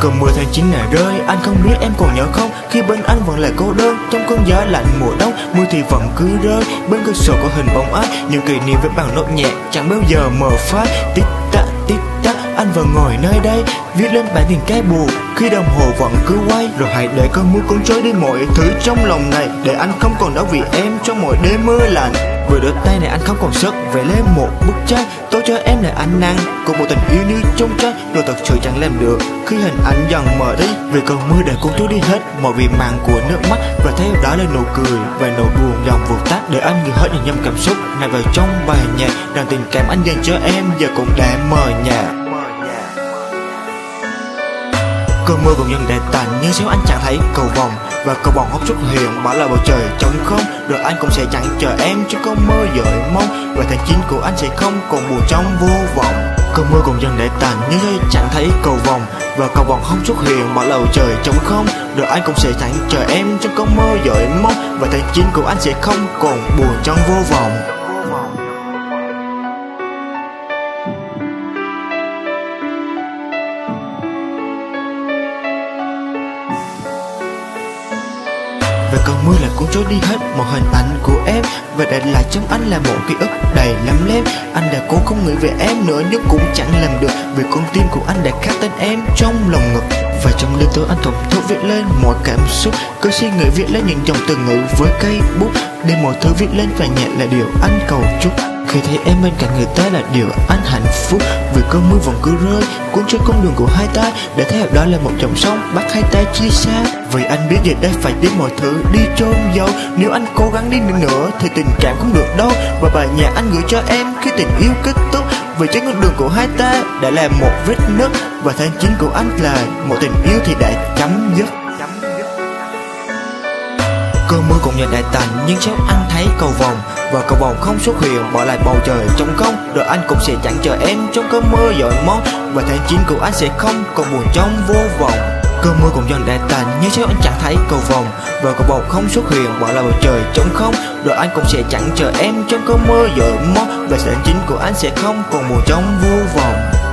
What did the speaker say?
Cơn mưa tháng 9 này rơi, anh không biết em còn nhớ không? Khi bên anh vẫn là cô đơn, trong cơn gió lạnh mùa đông, mưa thì vẫn cứ rơi. Bên cửa sổ có hình bóng ai, những kỷ niệm với bằng nốt nhạc chẳng bao giờ mờ phai. Tích tắc, anh vẫn ngồi nơi đây, viết lên bản tình cái buồn. Khi đồng hồ vẫn cứ quay, rồi hãy để cơn mưa cuốn trôi đi mọi thứ trong lòng này, để anh không còn đau vì em trong mỗi đêm mưa lạnh. Vừa đôi tay này anh không còn sức vẽ lên một bức tranh, tôi cho em là ánh nắng cùng một tình yêu như trong tranh, rồi thật sự chẳng làm được khi hình ảnh dần mờ đi, vì cơn mưa đã cuốn trôi đi hết mọi vị mặn của nước mắt, và theo đó là nụ cười và nỗi buồn dần vụt tắt, để anh gửi hết những dòng cảm xúc này vào trong bài nhạc, rằng tình cảm anh dành cho em giờ cũng đã mờ nhạt. Cơn mưa cũng dần đã tạnh, nhưng sao anh chẳng thấy cầu vồng và cầu vồng không xuất hiện, bỏ lại bầu trời trống không, rồi anh cũng sẽ chẳng chờ em trong cơn mơ dợi mong, và tháng 9 của anh sẽ không còn buồn trong vô vọng. Cơn mưa cũng dần đã tạnh, nhưng sao chẳng thấy cầu vồng và cầu vồng không xuất hiện, bỏ lại bầu trời trống không, rồi anh cũng sẽ chẳng chờ em trong cơn mơ dợi mong, và tháng 9 của anh sẽ không còn buồn trong vô vọng. Và cơn mưa lại cuốn trôi đi hết mọi hình ảnh của em, và để lại trong anh là một ký ức đầy lấm lem. Anh đã cố không nghĩ về em nữa nhưng cũng chẳng làm được, vì con tim của anh đã khắc tên em trong lòng ngực. Và trong đêm tối anh thổn thức viết lên mọi cảm xúc, cứ suy nghĩ viết lên những dòng từ ngữ với cây bút, để mọi thứ viết lên và nhẹ là điều anh cầu chúc. Khi thấy em bên cạnh người ta là điều anh hạnh phúc, vì cơn mưa vẫn cứ rơi cuốn trên con đường của hai ta, để theo đó là một dòng sông bắt hai ta chia xa. Vì anh biết giờ đây phải đến mọi thứ đi chôn dấu, nếu anh cố gắng đi nữa thì tình cảm không được đâu. Và bài nhạc anh gửi cho em khi tình yêu kết thúc, vì trên con đường của hai ta đã là một vết nứt, và tháng 9 của anh là một tình yêu thì đã chấm dứt. Cơn mưa cũng dần đã tạnh, nhưng sao anh thấy cầu vồng và cầu vồng không xuất hiện, bỏ lại bầu trời trống không, rồi anh cũng sẽ chẳng chờ em trong cơn mưa dội mong, và tháng 9 của anh sẽ không còn buồn trong vô vọng. Cơn mưa cũng dần đã tạnh, nhưng sao anh chẳng thấy cầu vồng và cầu vồng không xuất hiện, bỏ lại bầu trời trống không, rồi anh cũng sẽ chẳng chờ em trong cơn mưa dội mong, và tháng 9 của anh sẽ không còn buồn trong vô vọng.